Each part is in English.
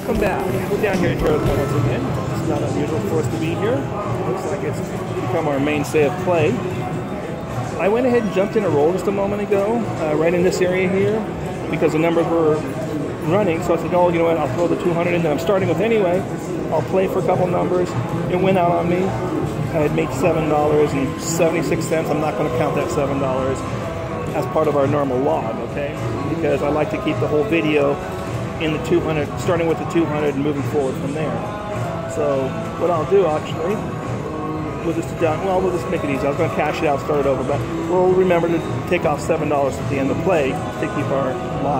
welcome back. We're down here at Harrah once again. It's not unusual for us to be here. Looks like it's become our mainstay of play. I went ahead and jumped in a roll just a moment ago, right in this area here, because the numbers were running. So I said, oh, you know what, I'll throw the 200 in that I'm starting with anyway. I'll play for a couple numbers. It went out on me. I had made $7.76. I'm not going to count that $7 as part of our normal log, okay? Because I like to keep the whole video in the 200, starting with the 200 and moving forward from there. So what I'll do actually, we'll just make it easy. I was going to cash it out, start it over, but we'll remember to take off $7 at the end of play to keep our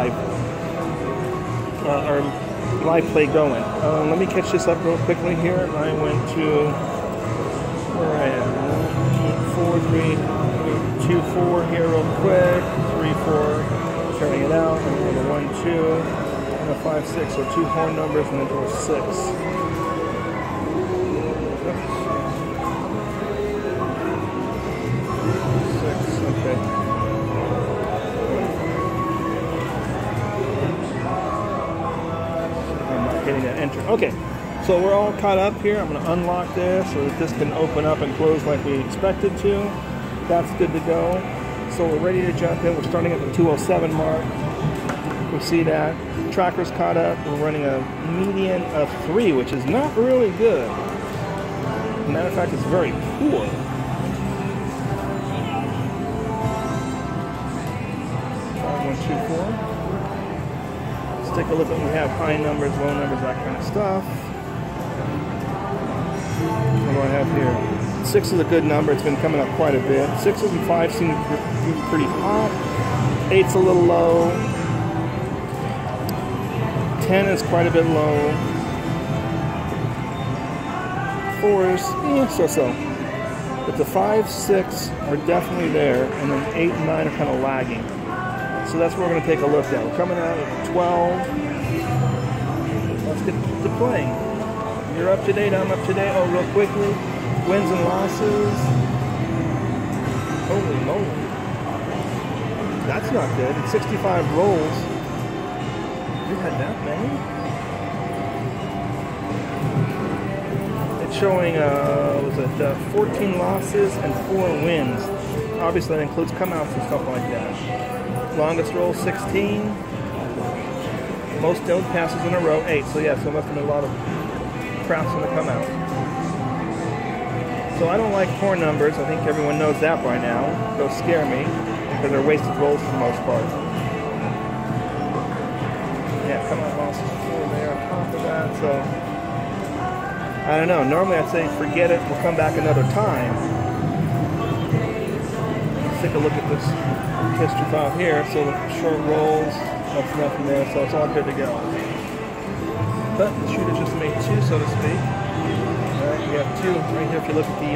live play going. Let me catch this up real quickly here. I went to where I am. 4, 3, 2, 4 here real quick. 3, 4, turning it out. And then a 1, 2, and a 5, 6. So 2 horn numbers and then a 6. Okay. I'm not hitting that enter. Okay. So we're all caught up here. I'm going to unlock this so that this can open up and close like we expected to. That's good to go. So we're ready to jump in. We're starting at the 207 mark. We see that. Tracker's caught up. We're running a median of 3, which is not really good. As a matter of fact, it's very poor. Let's take a look at what we have. High numbers, low numbers, that kind of stuff. What do I have here? 6 is a good number. It's been coming up quite a bit. 6s and 5s seem to be pretty hot. 8's a little low. 10 is quite a bit low. 4s, so-so. But the 5, 6 are definitely there, and then 8 and 9 are kind of lagging. So that's what we're going to take a look at. We're coming out at 12. Let's get to playing. You're up to date, I'm up to date. Oh, real quickly. Wins and losses. Holy moly. That's not good. It's 65 rolls. You had that many? It's showing, 14 losses and 4 wins. Obviously that includes come-outs and stuff like that. Longest roll, 16. Most don't passes in a row, 8. So yeah, so must have been a lot of craps when they come out. So I don't like horn numbers. I think everyone knows that by now. Those scare me because they're wasted rolls for the most part. Yeah, come out losses 4 there on top of that. So I don't know. Normally I'd say forget it. We'll come back another time. Let's take a look at this history file here. So the short rolls, that's nothing there. So it's all good to go. But the shooter just made 2, so to speak. Alright, we have 2 right here. If you look at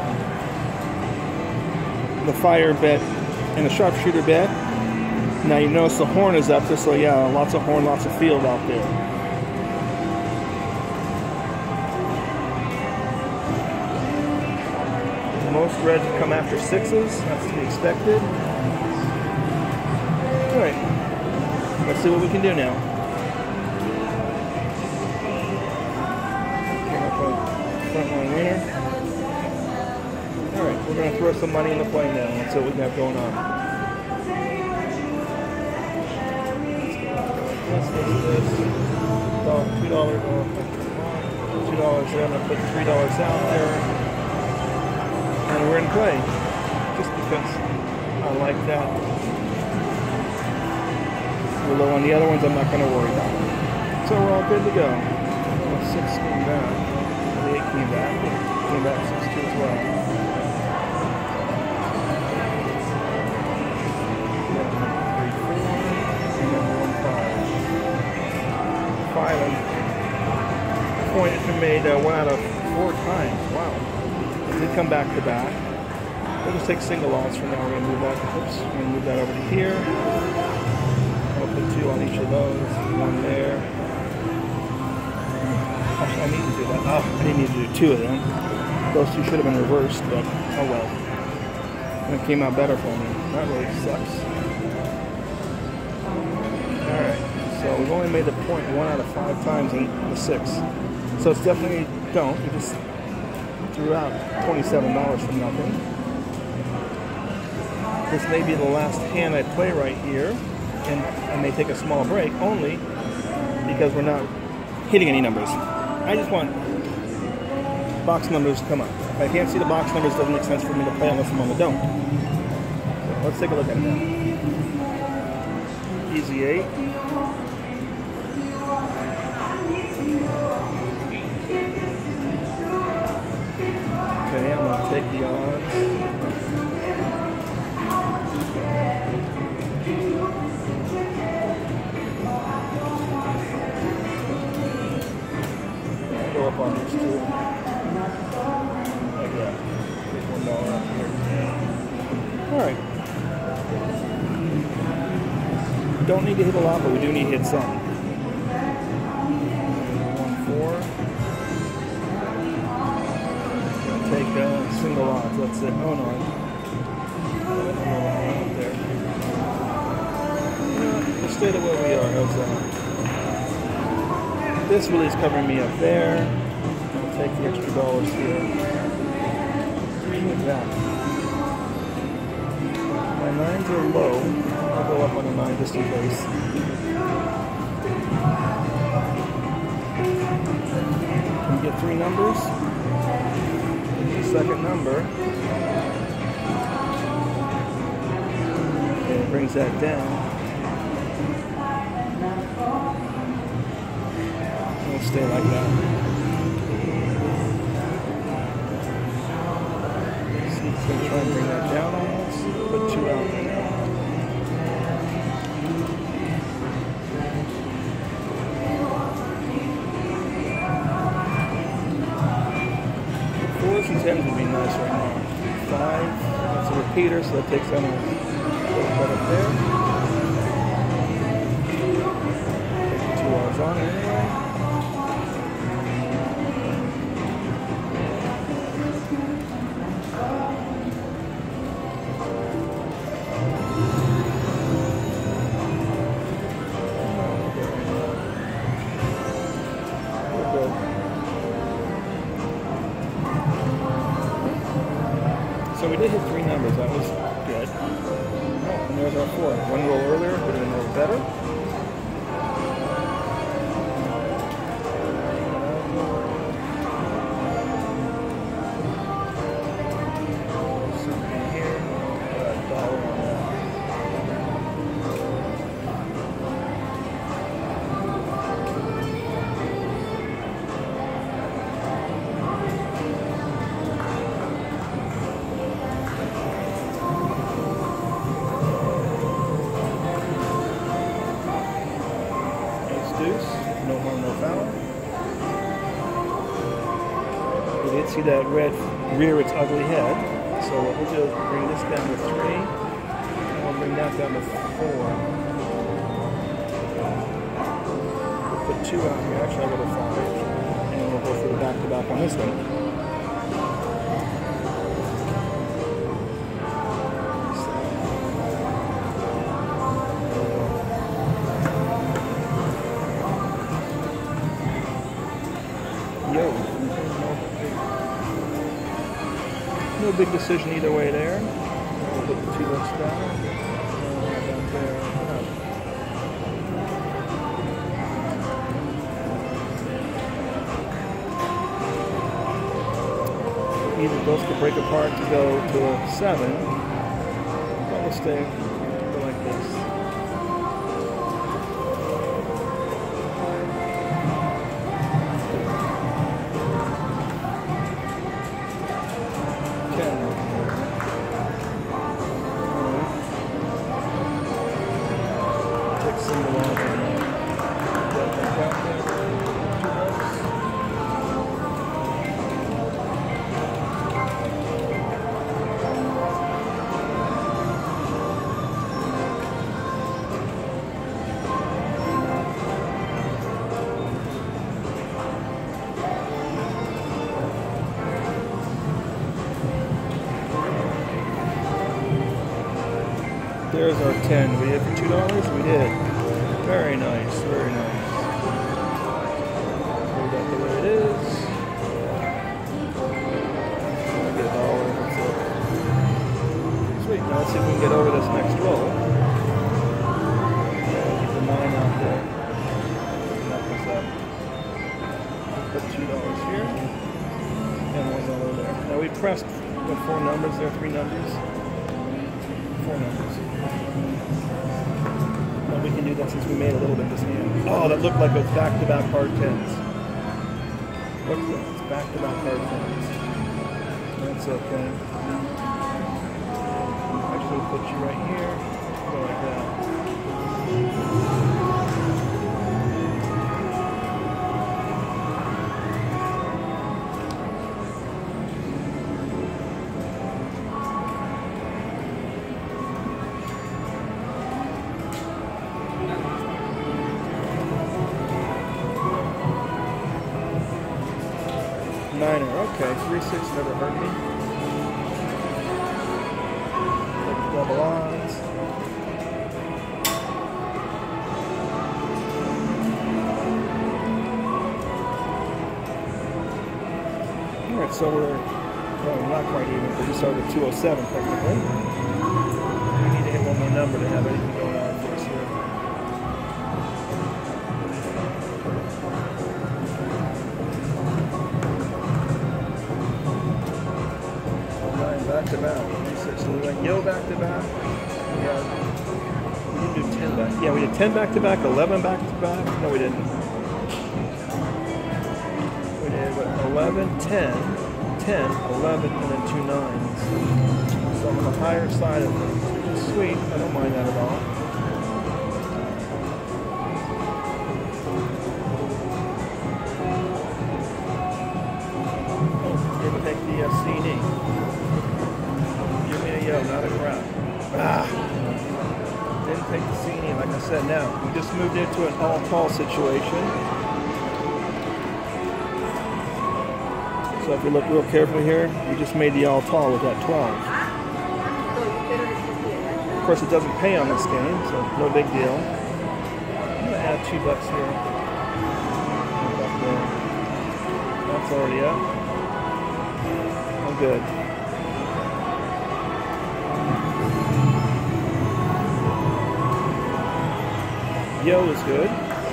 the fire bet and the sharpshooter bet. Now you notice the horn is up there, so yeah, lots of horn, lots of field out there. Most reds come after 6s. That's to be expected. Alright, let's see what we can do now. Front line winner. Alright, we're going to throw some money in the play now. Let's see what we have going on. Let's do this. $2 off. $2 there. I'm going to put $3 out there. And we're in play. Just because I like that. We're low on the other ones, I'm not going to worry about it. So we're all good to go. 6 came back. 8 came back. 6-2 as well. 5 and point it made 1 out of 4 times. Wow. It did come back to back. We'll just take single odds for now. We're going to move that. Oops. We're going to move that over to here. I'll put 2 on each of those. 1 there. Actually, I need to do that. Oh, I didn't need to do 2 of them. Those 2 should have been reversed, but oh well. And it came out better for me. That really sucks. Alright, So we've only made the point 1 out of 5 times in the 6. So it's definitely don't. You just threw out $27 for nothing. This may be the last hand I play right here, and I may take a small break only because we're not hitting any numbers. I just want box numbers to come up. If I can't see the box numbers, it doesn't make sense for me to play unless I'm on the don't. So let's take a look at it now. Easy 8. Okay, I'm going to take the odds. Go up on these two. Like that. $1 up here. Alright. Don't need to hit a lot, but we do need to hit some. 1, 4. Take single odds. That's it. Oh no. There. We'll stay to where we are. How's that? This really is covering me up there. I'll take the extra dollars here. Like that. My 9s are low. I'll go up on a 9 just in case. Can we get 3 numbers? The second number. Okay, it brings that down. We'll stay like that. See, it's going to try and bring that down on us. Put 2 out there now. Fours and 10s would be nice right now. 5, that's a repeater, so that takes down a little bit up there. Take the 2 odds on it anyway. So we did hit 3 numbers, that was good. Oh, and there's our 4. 1 roll earlier, would have been a little better. Something here, $1 on that. No harm, no foul. We did see that red rear its ugly head, so what we'll do is bring this down to 3, and we'll bring that down to 4. We'll put 2 out here, actually I'll go to 5, and we'll go for the back-to-back on this one. No big decision either way there. We'll put the 2 looks down. Down there. Either those could break apart to go to a 7. But we'll stay like this. There's our 10. We did for $2? We did. Very nice, very nice. Leave that the way it is. I'll get $1, that's it. Sweet, now let's see if we can get over this next roll. Keep the 9 out there. Knock this up. Put $2 here. And $1 there. Now we pressed, what, 4 numbers there? 3 numbers? 4 numbers. We can do that since we made a little bit this hand. Oh, that looked like it was back-to-back hard 10s. What's that? It's back-to-back hard 10s. That's okay. Actually, we'll put you right here. Go like that. Niner, okay, 3-6 never hurt me. Double odds. Alright, so we're, well, not quite even, but we started at 207 technically. We need to hit one more number to have anything going on for us here. Back to back. So we went yo back to back. We didn't do 10 back. Yeah, we did 10 back to back, 11 back to back. No, we didn't. We did what, 11, 10, 10, 11, and then 2 9s. So I'm on the higher side of things, which is sweet. I don't mind that at all. Oh, didn't take the CD. Yo, not a crap. Didn't take the CD, like I said. Now, we just moved into an all-tall situation. So if you look real carefully here, we just made the all-tall with that 12. Of course, it doesn't pay on this game, so no big deal. I'm going to add $2 here. That's already up. I'm good. Yo is good.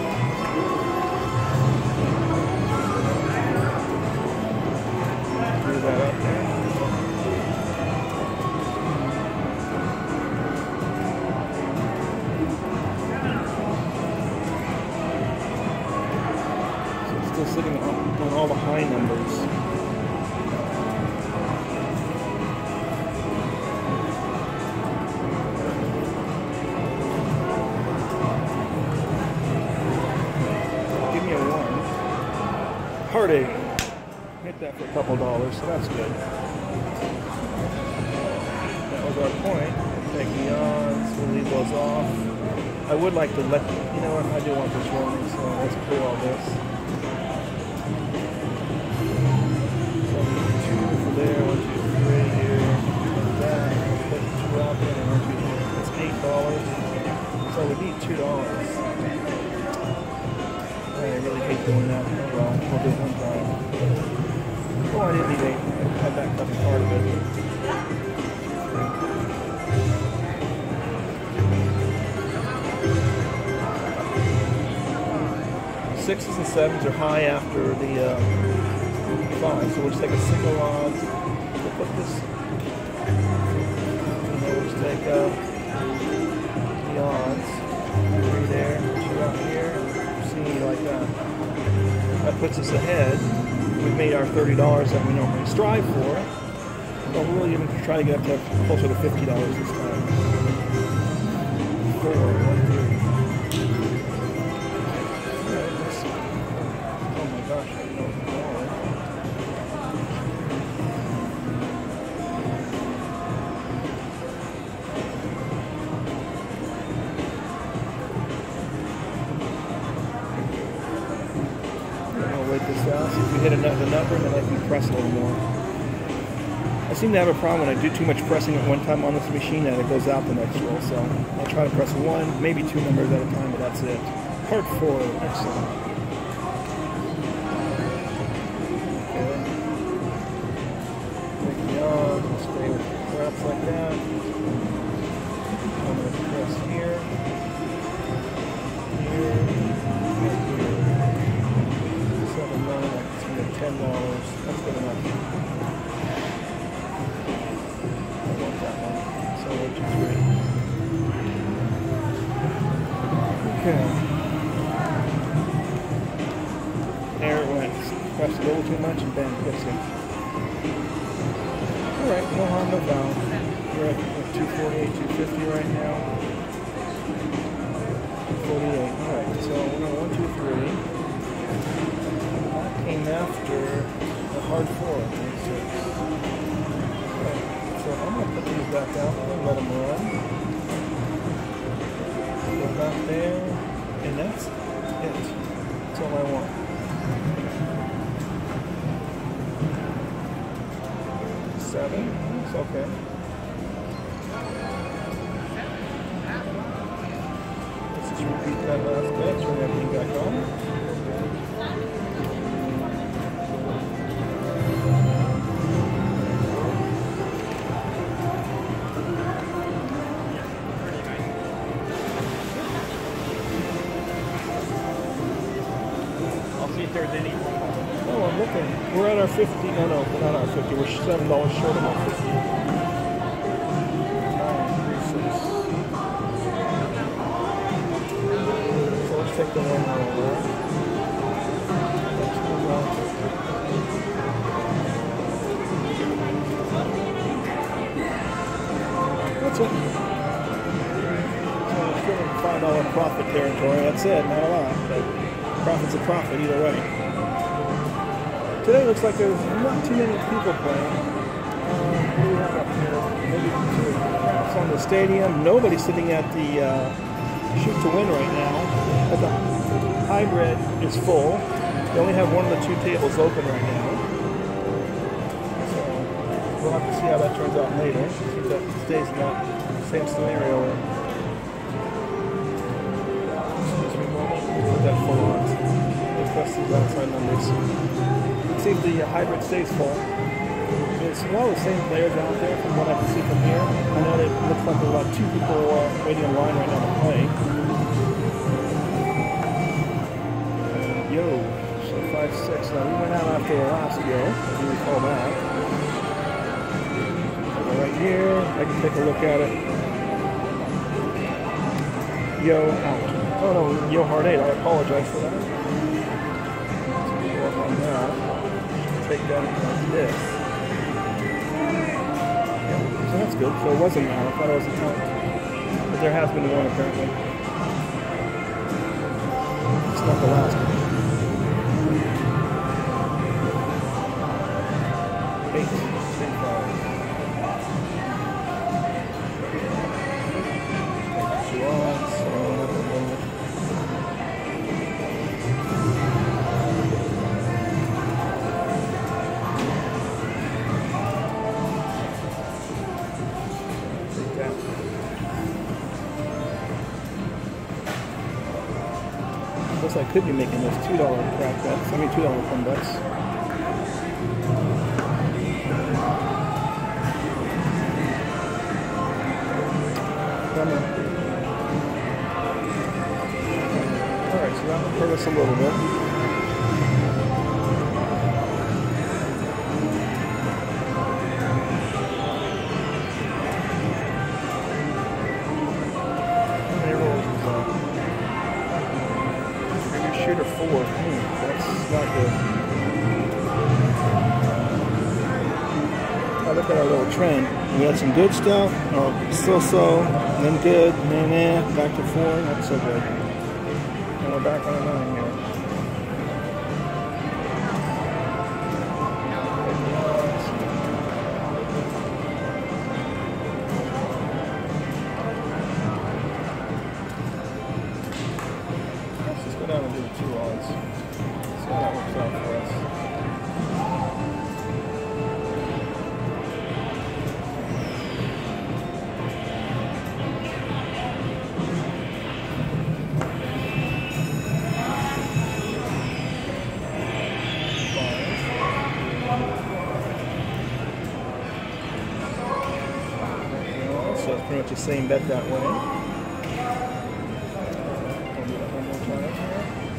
Move that up there. So it's still sitting on all the high numbers. Harrah. Hit that for a couple $, so that's good. That was our point. Take the odds, we'll leave those off. I would like to let, you know what, I do want this rolling, so let's clear all this. So 2 for there, 1, 2, 3 here, and that. Put 2 out there, and 1, 2, 3. That's $8. So we need $2. I really hate doing that. Oh well, we'll do it one time. Oh, I didn't need 8. I backed up part of it. 6s and 7s are high after the 5, so we'll just take a single odds. We'll put this. And then we'll just take the odds. 3 there, 2 out here. Like that. That puts us ahead. We've made our $30 that we normally strive for, but we're really going to try to get up to closer to $50 this time. 4, 1, 3. Alright, let's see. Oh my gosh, I don't know what's going on. This out. See if we hit another number, and then I can press a little more. I seem to have a problem when I do too much pressing at one time on this machine that it goes out the next roll, so I'll try to press 1, maybe 2 numbers at a time, but that's it. Part 4, excellent. Okay. Take me on, stay with the craps like that. I'm going to press here, here, and here. $7.9, it's going to be $10. That's good enough. I want that one. So 1, 2, 3. Okay. There it went. Pressed a little too much and bam, gets it. Alright, no harm, no foul. We're at 248, 250 right now. 248. Alright, so we're going 1, 2, 3. That came after the hard 4, 26. Okay, so I'm going to put these back out and let them run. Go back there, and that's it. That's all I want. Seven. It's okay. Let's just repeat that last bit. Turn everything back on. I'll see if there's any. Oh, I'm looking. We're at our 50. No, no, we're not our 50. We're $7 short of our 50. 936. So let's take the one over. Let's move on. That's it. So we're still in $5 profit territory. That's it. Not a lot, but profit's a profit either way. Today looks like there's not too many people playing. What do we have up here? Maybe two craps on the stadium. Nobody's sitting at the shoot to win right now. But the hybrid is full. They only have one of the 2 tables open right now. So we'll have to see how that turns out later. See if that stays in that same scenario. Excuse me a moment. We'll put that full on. Let's press these outside numbers. See if the hybrid stays full. There's a lot of the same players out there from what I can see from here. I know that it looks like there's about 2 people waiting in line right now to play. Yo, so 5-6. Now we went out after the last yo, if you recall that. Right here, I can take a look at it. Yo, out. Oh no, yo hard 8, I apologize for that. Let's go up on that. Take that like this. Yeah, so that's good. So it wasn't out. I thought it was a ton. But there has been one apparently. It's not the last one. 8, 3, 5. 2 odds. I could be making those $2 crap bets. I mean $2 fun bets. Alright, so that will hurt us a little bit. Shooter 4. That's not good. I look at our little trend. We had some good stuff, or so-so, and then good, nah, back to 4. Not so good. And we're back on a 9 here. Down and do the 2 odds. See how that works out for us. much the same bet that way. I'll do that one more time here.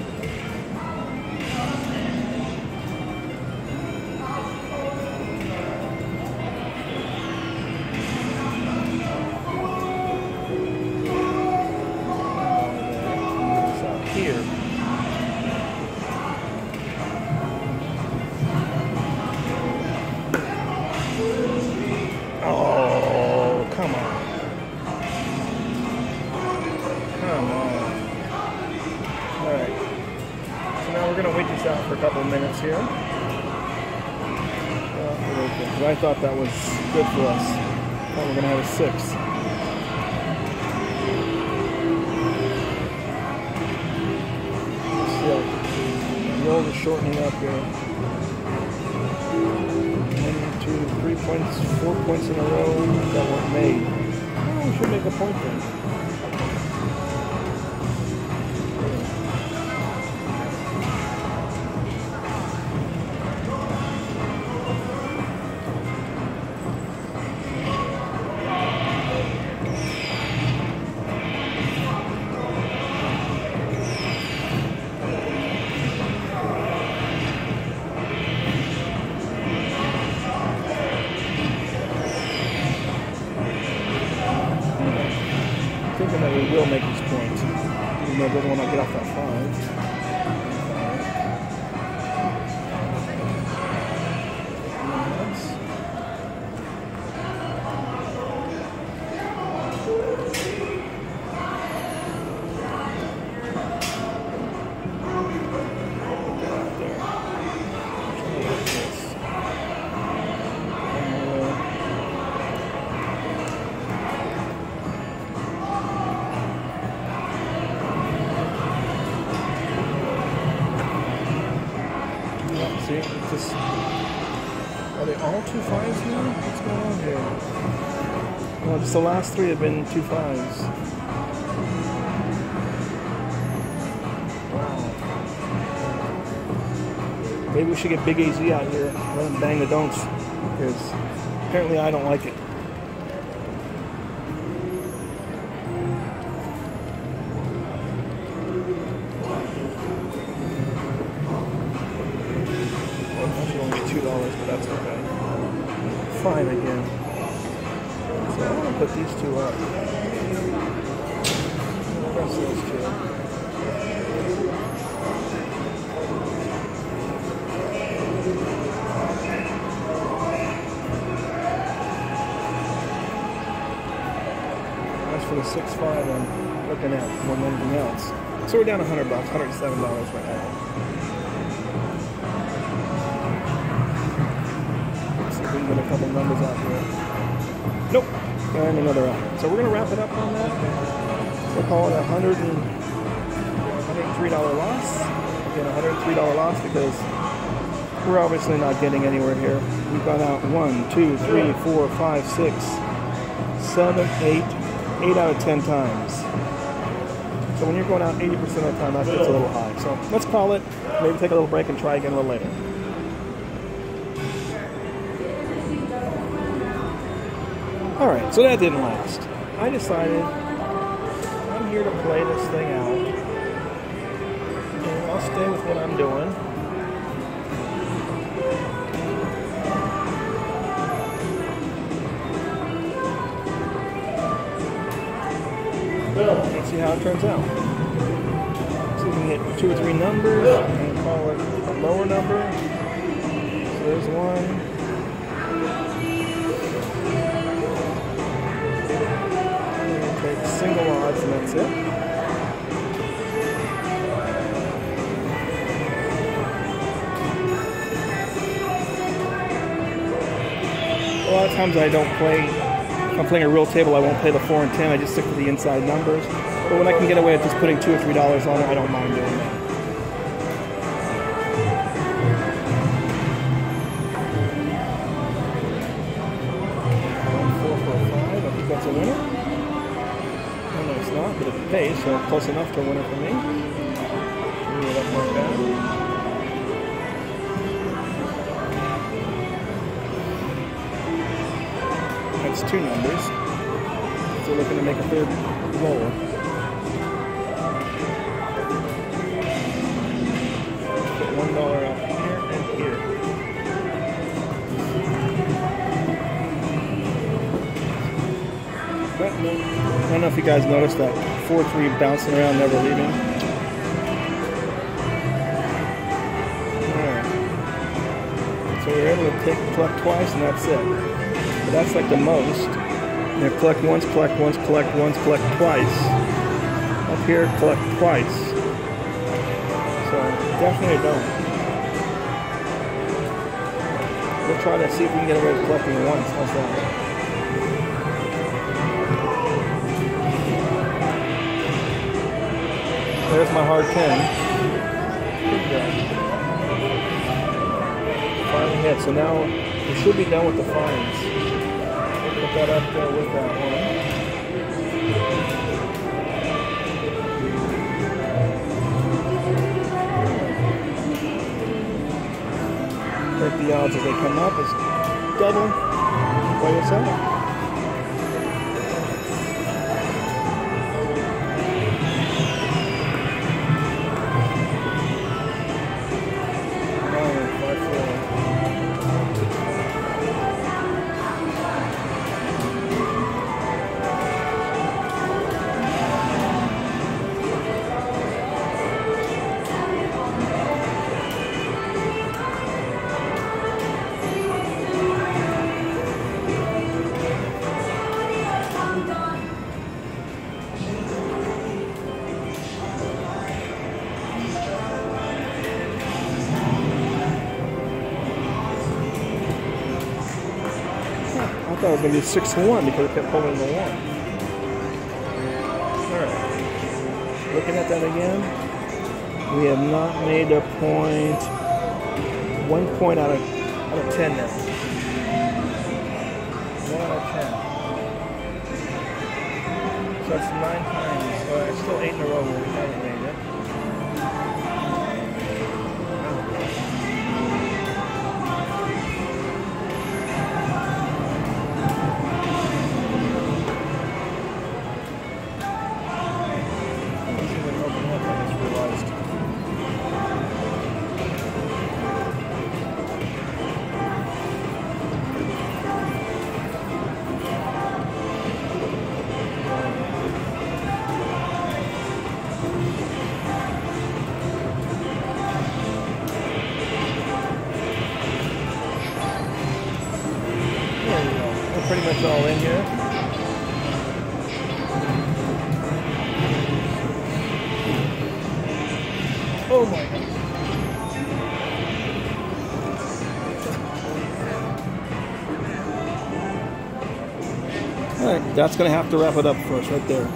Here. Oh, come on. Come on. Alright. So now we're going to wait this out for a couple of minutes here. Because I thought that was good for us. I thought we were going to have a 6. Rolls are shortening up here. 1, 2, 3 points, 4 points in a row that weren't made. Oh, we should make a point then. Thinking that we will make this point, even though it doesn't want to get off that 5. See, it's just, are they all 2 5s now? What's going on here? Well, just the last 3 have been 2 5s. Wow. Maybe we should get Big AZ out here, let him bang the don'ts, because apparently I don't like it. $2, but that's okay. Fine again. So I'm going to put these 2 up. I'll press those 2. As for the 6.5, I'm looking at more than anything else. So we're down $100, $107 right now. We can get a couple numbers out here. Nope. And another out. So we're going to wrap it up on that. We'll call it a $103 loss. Again, a $103 loss because we're obviously not getting anywhere here. We've gone out 1, 2, 3, 4, 5, 6, 7, 8 out of 10 times. So when you're going out 80% of the time, that gets a little high. So let's call it. Maybe take a little break and try again a little later. Alright, so that didn't last. I decided I'm here to play this thing out. And I'll stay with what I'm doing. Let's see how it turns out. So we can hit 2 or 3 numbers and call it a lower number. So there's 1. Single odds and that's it. A lot of times I don't play, if I'm playing a real table, I won't play the 4 and 10, I just stick to the inside numbers. But when I can get away with just putting $2 or $3 on it, I don't mind doing that. That's a winner. Oh, no, it's not, but it pays, so close enough to a winner for me. Move it up like that. That's 2 numbers. 3 we're looking to make a third roll. Put $1 out here and here. But no, I don't know if you guys noticed that 4-3 bouncing around, never leaving. Alright. So we're able to collect twice, and that's it. But that's like the most. And then collect once, collect once, collect once, collect twice. Up here, collect twice. So definitely don't. We'll try to see if we can get away with collecting once. How's that? There's my hard 10. Good job. Finally hit. So now we should be done with the fines. Put that up there with that one. Take the odds as they come up. It's double. Play this out. I thought it was going to be 6-1 because it kept pulling the 1. Alright. Looking at that again. We have not made a point. 1 point out of 10 now. 1 out of 10. So that's 9 times. It's still 8 in a row where we haven't made it. Pretty much all in here. Oh my God. All right, that's going to have to wrap it up for us right there.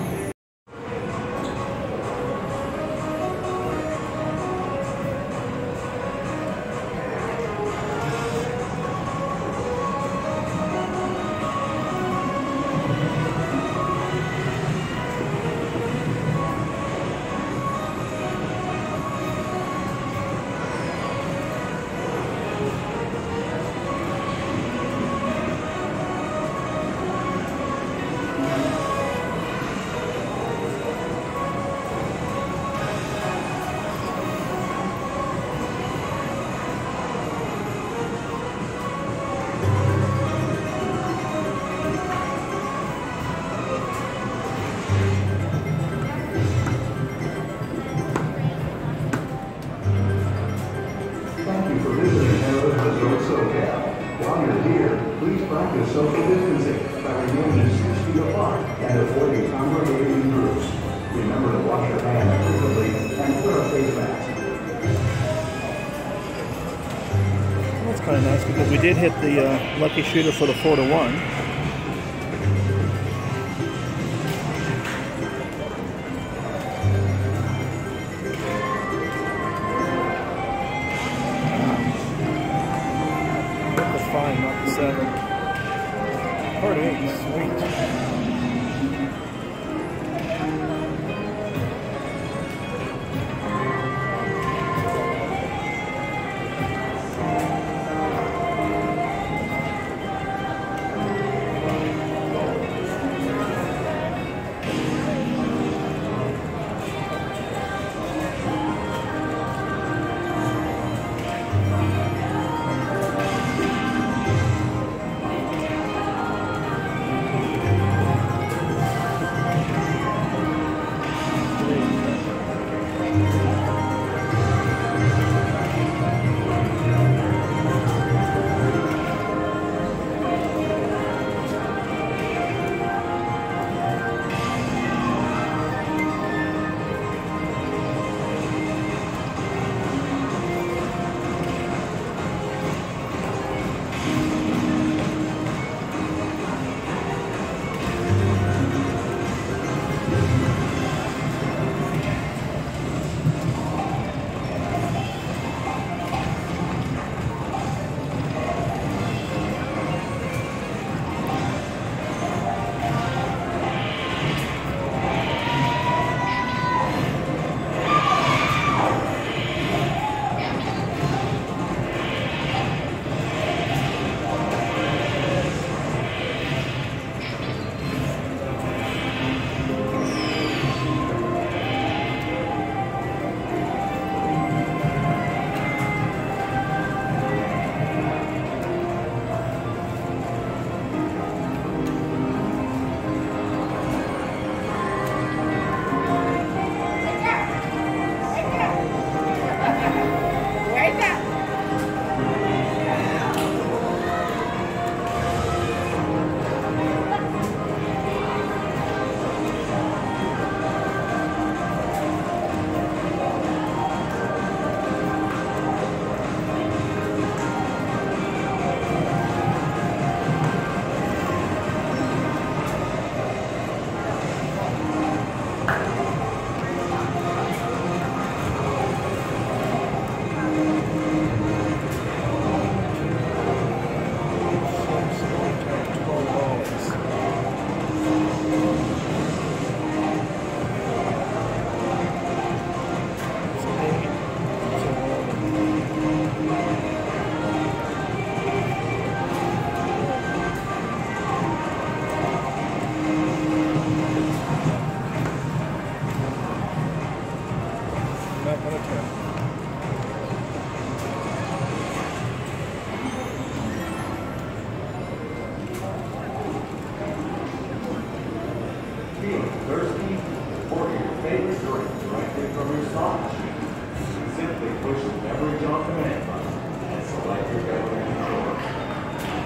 Practice social distancing by remaining 6 feet apart and avoiding congregating groups. Remember to wash your hands frequently and wear a face mask. That's kind of nice because we did hit the lucky shooter for the 4-1. The 5, not the 7. 48, sweet.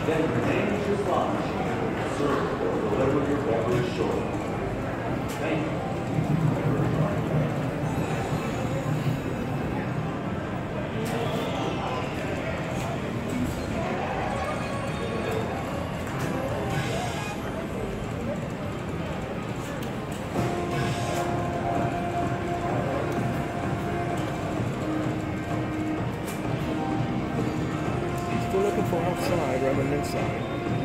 Then your name is your slot machine. Server will deliver your beverage shortly. Thank you. Still looking for outside rather than inside.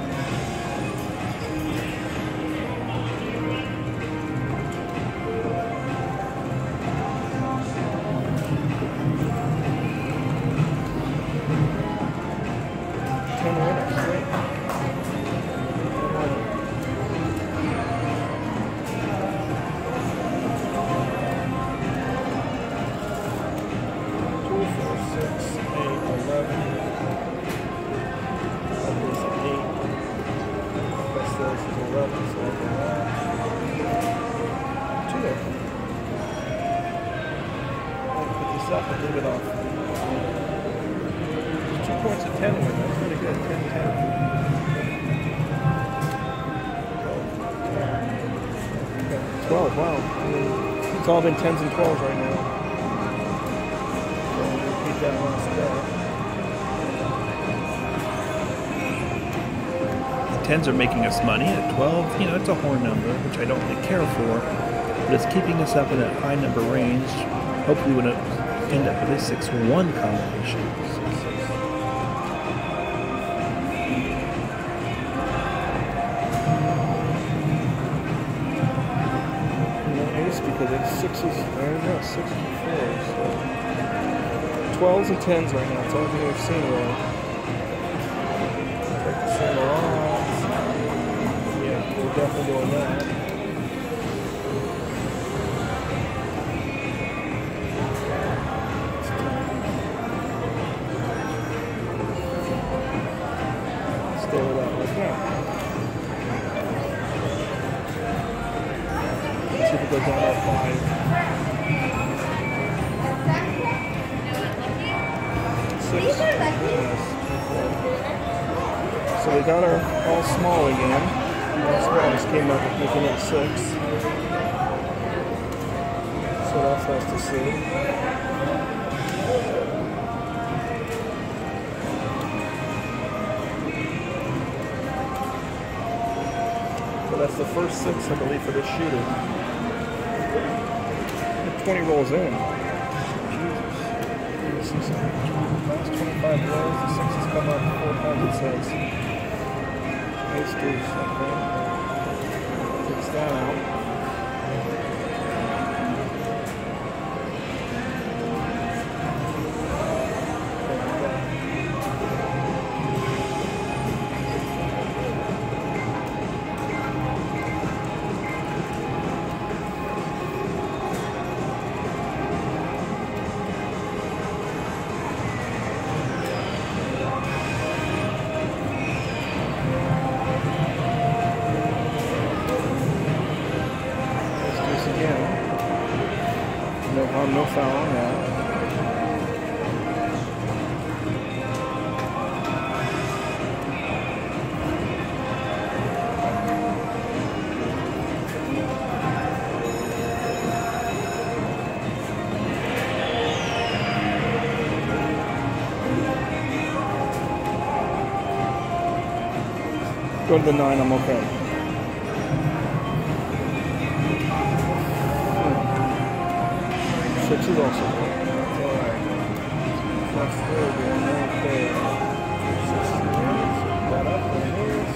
Up and leave it off. 2 points at 10 win. That's pretty good. 10-10. 12. Wow. I mean, it's all been 10s and 12s right now. So we'll repeat that last bet. 10s are making us money. At 12, you know, it's a horn number, which I don't really care for, but it's keeping us up in that high number range. Hopefully, when it end up with a 6-1 combination. Ace because it's sixes. I don't know, 6 and 4s. So 12s and 10s right now. It's all we've seen really. Take the single odds. Yeah, we're definitely doing that. Go down at 5. 6. So we got our all small again. All small just came up with making it 6. So that's nice to see. So that's the first 6, I believe, for this shooter. 20 rolls in. Jesus. Last 25 rolls, the 6 has come up 4 times, it says. Ace deuce, okay. Takes that out. No foul on that. Go to the 9, I'm okay. Six is also good. Alright. That's good. Okay. 6 is that up. There it is.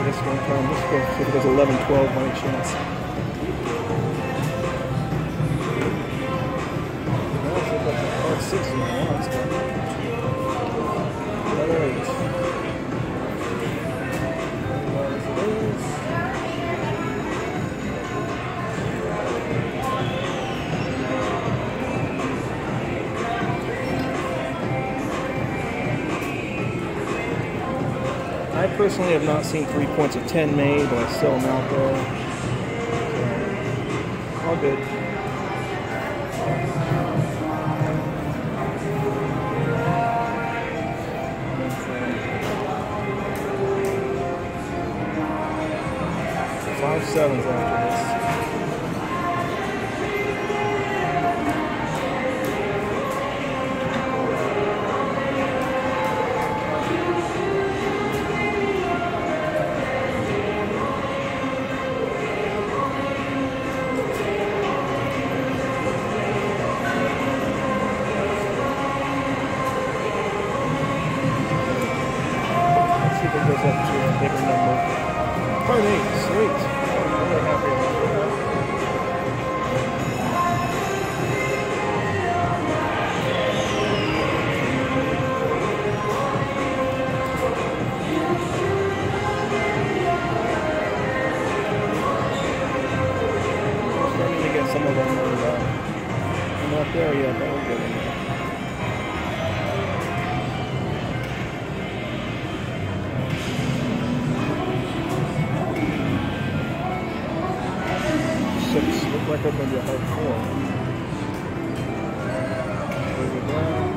this one time. Let's go see if it goes 11-12 by any chance. That's like a part 6 now. That's good. Another 8. As it is. I personally have not seen 3 points of 10 made, but I still am out there. So, all good. Five sevens after this. Goes up to a bigger number. Part 8, sweet. I'm really happy about that. I'm starting to get some of them. I'm not there yet, but we're getting there. Look like I'm going to be a hard 4. There we go.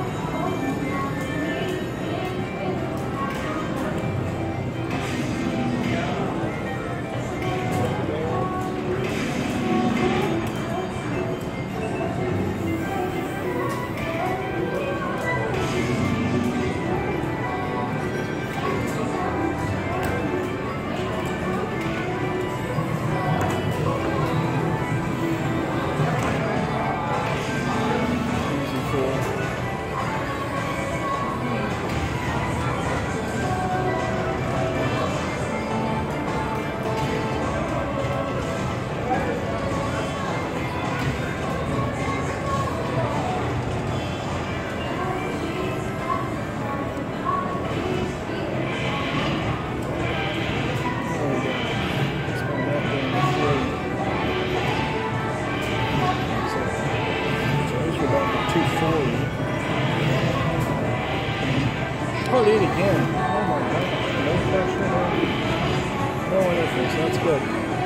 Part 8 again. Oh my god. No pressure, no interface. That's good.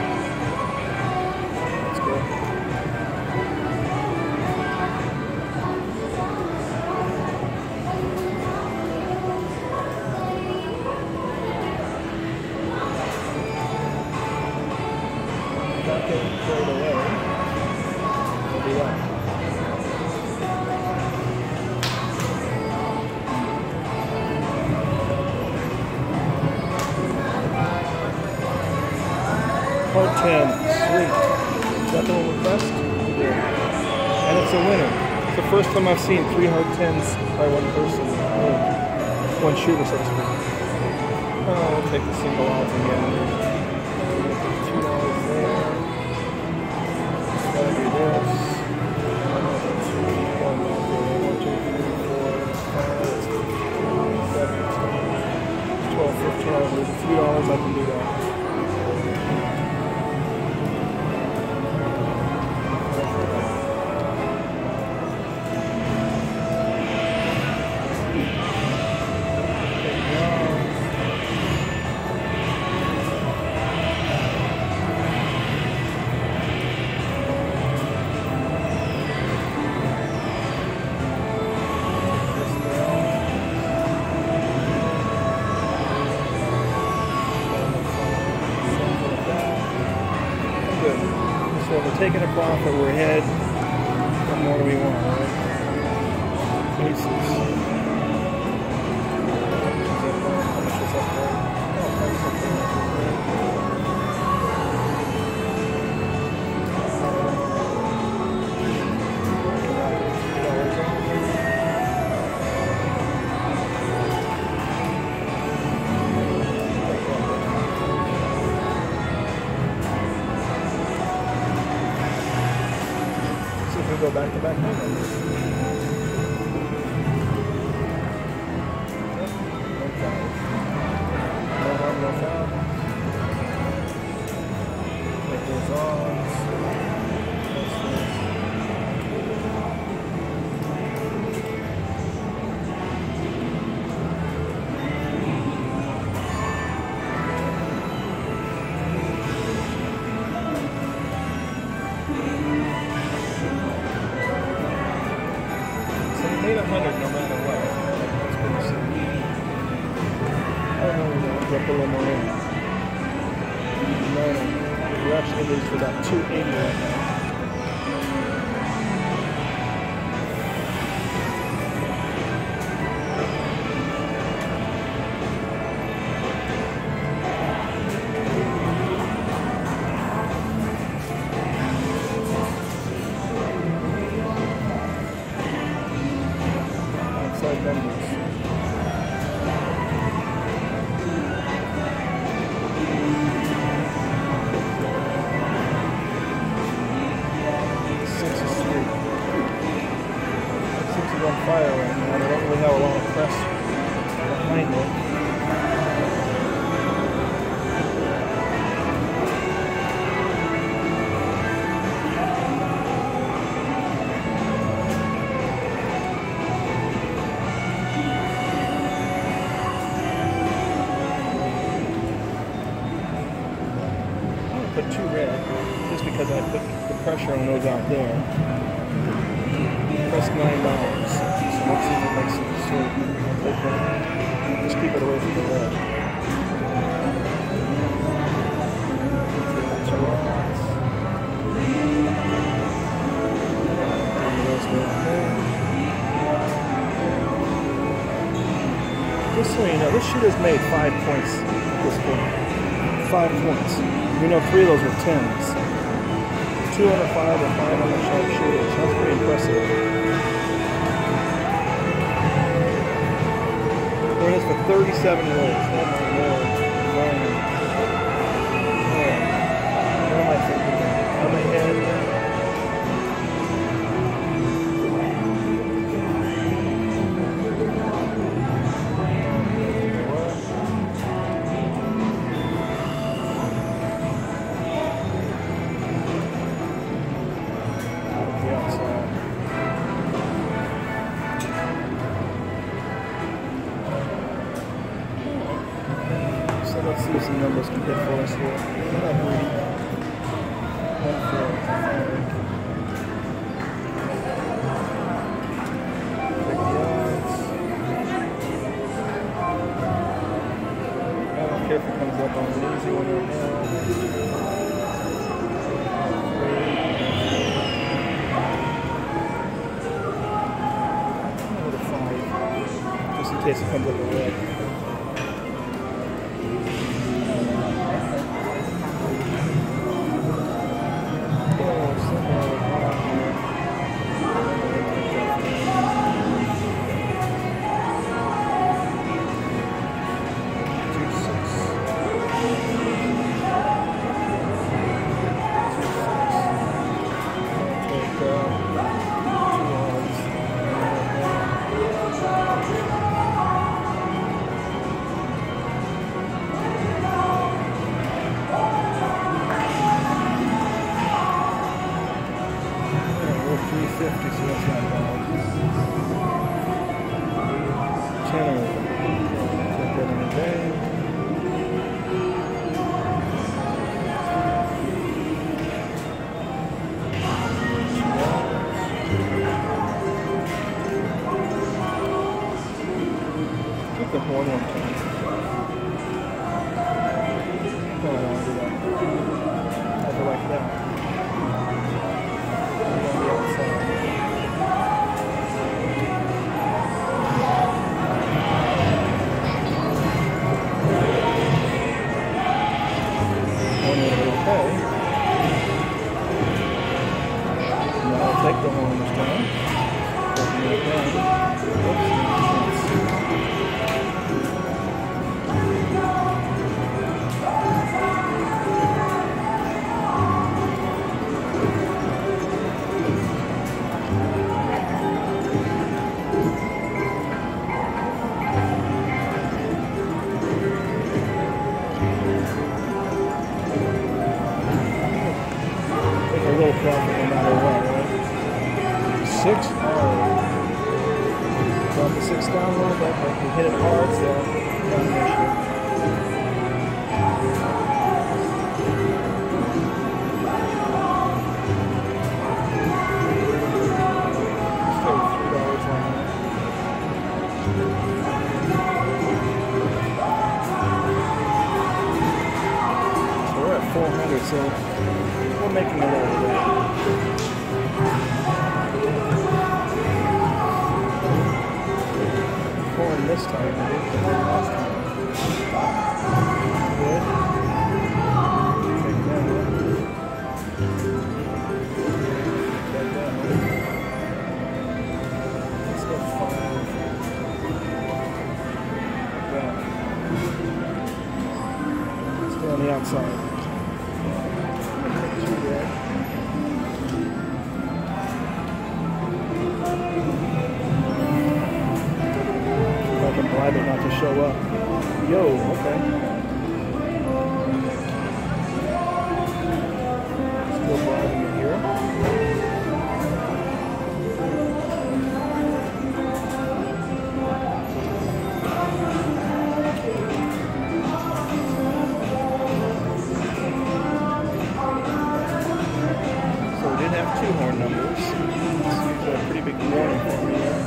That's good. Not getting carried away. We'll do that. Part 10, sweet. Is that the one with best? Yeah. And it's a winner. It's the first time I've seen 3 hard 10s by one person. One shooter, so to speak. Oh, we'll take the single out again. $2 there. It's gotta be this. 1, 2, 3, 4, 5, 6, 7, 12, 15. $3, I can do that. So we're taking a profit, we're ahead. What more do we want, right? Aces. How much is up there? Oh, that's something go back-to-back high numbers. No harm, no foul. Make those ons. That's this. Made 100 no matter what. That's pretty simple. I don't know, we're going to drop a little more in. No, we're actually at least about 280 right now. Numbers. 6 is on fire right now. I don't really have a lot of press behind it. Put 2 red, just because I put the pressure on those out there. Press $9. So let's see if it makes it sort of just keep it away from the red. 2 reds. Just so you know, this shooter's made 5 points at this point. 5 points. We know 3 of those were 10s. 2 on the 5 and 5 on the sharpshooters. That's pretty impressive. Doing this for 37 rolls. Oh my lord. What am I thinking? On my head. Let's see if some numbers can hit for us here. We're not greedy. 1, 4, 5. Take the odds. I don't care if it comes up on an easy one right now. 3. Just in case it comes up a red. The horn one time. No, I don't want to do that. I go like that. I'm on the outside. Horn will be okay. Now I'll take the horn this time. Open it down. Oops. So we're making it over there. Horn this time, I didn't get one last time. Good. Take that out. Take that out. Let's go 5. Stay on the outside. Bribe it not to show up. Yo, okay. Still bribing it here. So we did have 2 horn numbers. This is usually a pretty big warning for me here.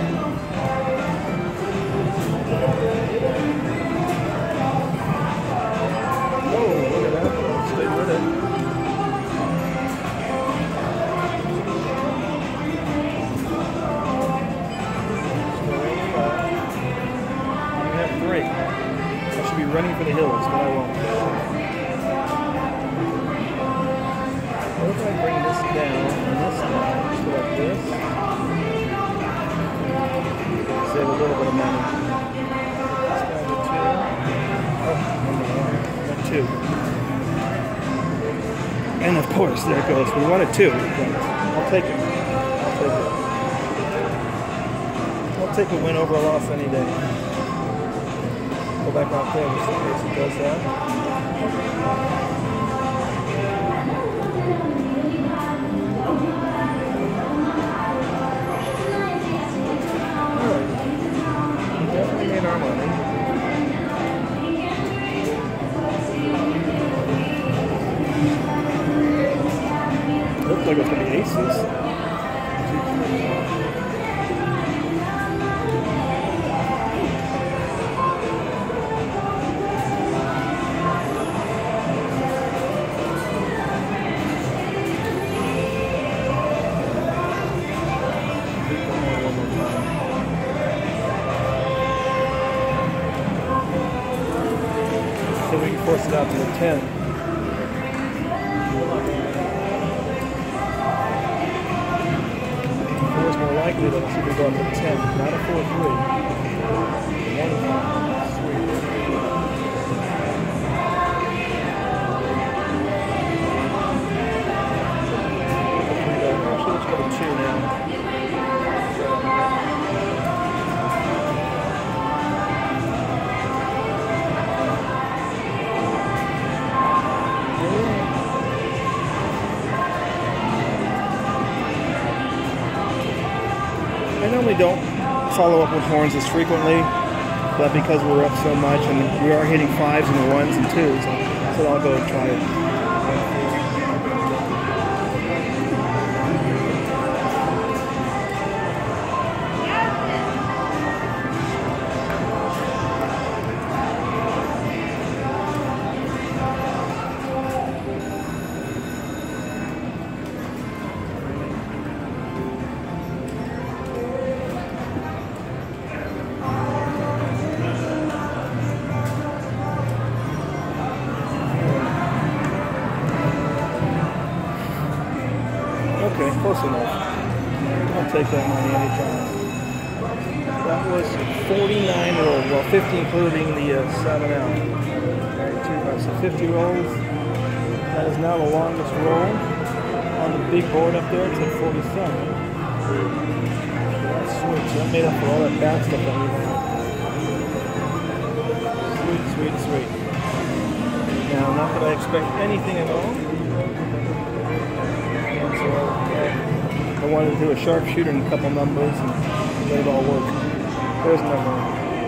Whoa, look at that. Stay with it. We have 3. I should be running for the hills, but I won't. What if I bring this down and this down? Just like this. Save a little bit of money. And of course, there it goes. We wanted 2. I'll take it. I'll take a win over a loss any day. Go back out there just in case it does that. Alright. We definitely made our money. Looks like it's going to be aces. So we can force it out to the 10. Likely that it's going to go up to 10, not a 4-3. Sweet. Actually, let's go to 2 now. I normally don't follow up with horns as frequently, but because we're up so much and we are hitting 5s and 1s and 2s, so I'll go try it. Okay, close enough. I'll take that money anytime. That was 49 rolls, well 50 including the 7 out. Alright, so 50 rolls. That is now the longest roll on the big board up there. It's at 47. That's sweet. So that made up for all that bad stuff that we had. Sweet, sweet, sweet. Now, not that I expect anything at all. So I wanted to do a sharpshooter and a couple numbers and let it all work. There's a number.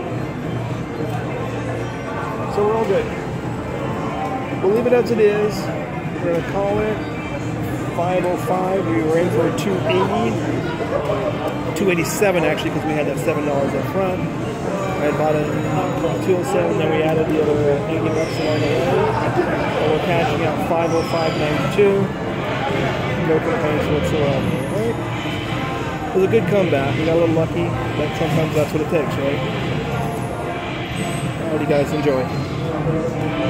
So we're all good. We'll leave it as it is. We're going to call it 505. We were in for 280. 287 actually because we had that $7 up front. I had bought it 207, then we added the other 80 bucks along the way. cashing out 505.92. No complaints whatsoever. Right? It was a good comeback. We got a little lucky, but sometimes that's what it takes, right? Alrighty, guys, enjoy.